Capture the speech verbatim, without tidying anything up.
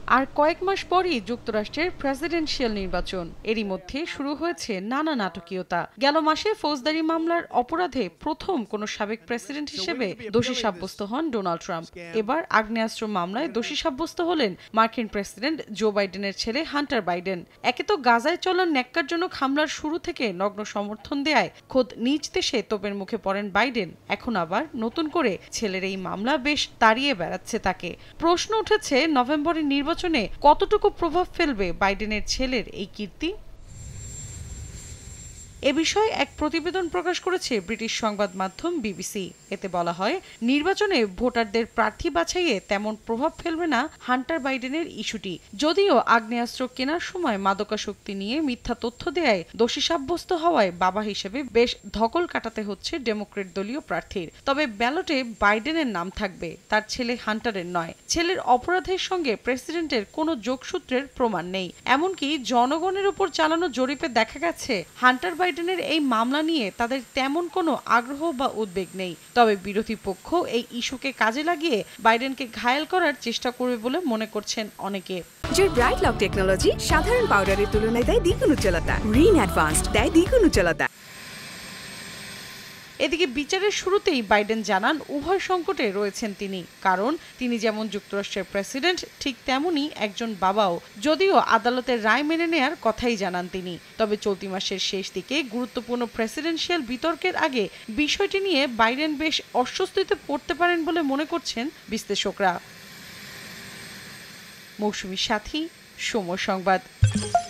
আর কয়েক মাস পরই যুক্তরাষ্ট্রের প্রেসিডেন্সিয়াল নির্বাচন, এরই মধ্যে শুরু হয়েছে নানা নাটকীয়তা। গেল মাসে ফৌজদারি মামলার অপরাধে প্রথম কোন সাবেক প্রেসিডেন্ট হিসেবে দোষী সাব্যস্ত হন ডোনাল্ড ট্রাম্প। এবার আগ্নেয়াস্ত্র মামলায় দোষী সাব্যস্ত হলেন মার্কিন প্রেসিডেন্ট জো বাইডেনের ছেলে হান্টার বাইডেন। একে তো গাজায় চলা ন্যাক্কারজনক হামলার শুরু থেকে নগ্ন সমর্থন দেয়ায় খোদ নিজ দেশে তোপের মুখে পড়েন বাইডেন, এখন আবার নতুন করে ছেলের এই মামলা বেশ তাড়িয়ে বেড়াচ্ছে তাকে। প্রশ্ন উঠেছে, নভেম্বরের নির্বাচনে কতটুকু প্রভাব ফেলবে বাইডেনের ছেলের এই কীর্তি। এ বিষয়ে এক প্রতিবেদন প্রকাশ করেছে ব্রিটিশ সংবাদ মাধ্যম বিবিসি। এতে বলা হয়, নির্বাচনে ভোটারদের প্রার্থী বাছাইয়ে তেমন প্রভাব ফেলবে না হান্টার বাইডেনের ইস্যুটি। যদিও আগ্নেয়াস্ত্র কেনার সময় মাদকাসক্তি নিয়ে মিথ্যা তথ্য দেয়ায় দোষী সাব্যস্ত হওয়ায় বাবা হিসেবে বেশ ধকল কাটাতে হচ্ছে ডেমোক্রেট দলীয় প্রার্থীর। তবে ব্যালটে বাইডেনের নাম থাকবে, তার ছেলে হান্টারের নয়। ছেলের অপরাধের সঙ্গে প্রেসিডেন্টের কোনো যোগসূত্রের প্রমাণ নেই। এমনকি জনগণের উপর চালানো জরিপে দেখা গেছে হান্টার বাইডেনের এই মামলা নিয়ে তাদের তেমন কোনো আগ্রহ বা উদ্বেগ নেই। তবে বিরোধী পক্ষ এই ইস্যুকে কাজে লাগিয়ে বাইডেনকে ঘায়েল করার চেষ্টা করবে বলে মনে করছেন অনেকে। জয় ব্রাইট লক টেকনোলজি সাধারণ পাউডারের তুলনায় দেয় দ্বিগুণ উজ্জ্বলতা। রিন অ্যাডভান্সড দেয় দ্বিগুণ উজ্জ্বলতা। এদিকে বিচারের শুরুতেই বাইডেন জানান উভয় সংকটে রয়েছেন তিনি, কারণ তিনি যেমন যুক্তরাষ্ট্রের প্রেসিডেন্ট ঠিক তেমনি একজন বাবাও। যদিও আদালতের রায় মেনে নেয়ার কথাই জানান তিনি। তবে চলতি মাসের শেষ দিকে গুরুত্বপূর্ণ প্রেসিডেন্সিয়াল বিতর্কের আগে বিষয়টি নিয়ে বাইডেন বেশ অস্বস্তিতে পড়তে পারেন বলে মনে করছেন বিশ্লেষকরা। মৌসুমী সাথী, সময় সংবাদ।